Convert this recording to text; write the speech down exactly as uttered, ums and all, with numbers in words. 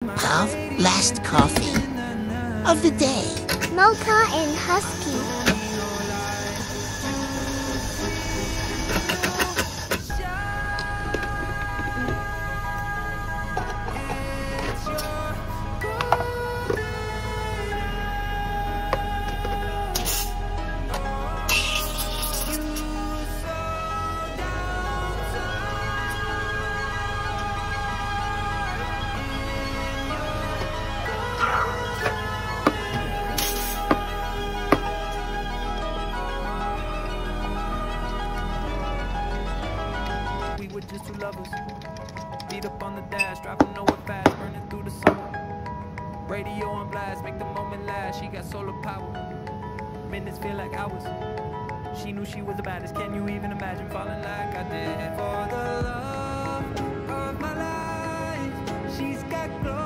of last coffee of the day. Mocha and Husky. Just two lovers, beat up on the dash, driving nowhere fast, burning through the summer. Radio on blast, make the moment last. She got solar power, minutes feel like hours. She knew she was the baddest. Can you even imagine falling like I did? For the love of my life, she's got glow.